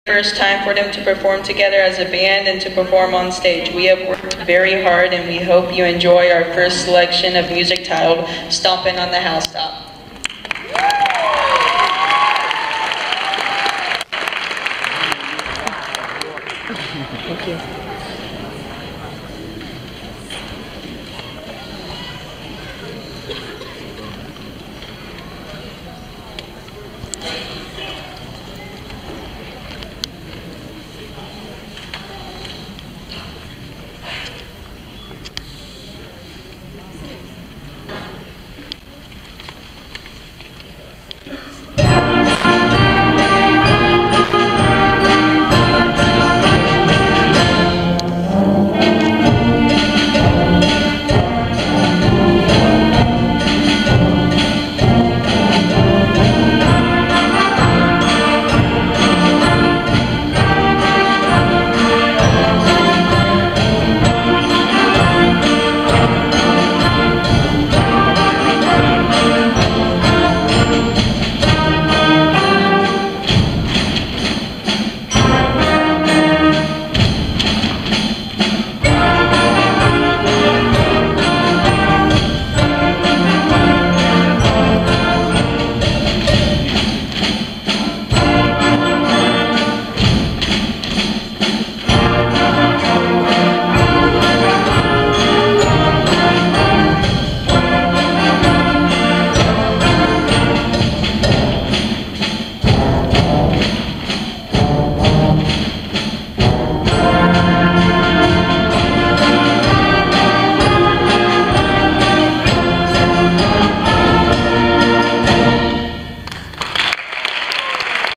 First time for them to perform together as a band and to perform on stage. We have worked very hard and we hope you enjoy our first selection of music titled Stomping on the Housetop. Thank you.